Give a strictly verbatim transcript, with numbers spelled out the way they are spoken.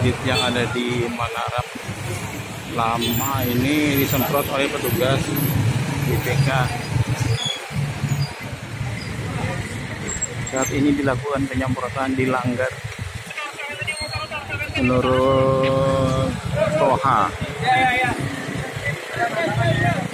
masjid yang ada di Manaram lama ini disemprot oleh petugas B P K. Saat ini dilakukan penyemprotan, dilanggar menurut Toha.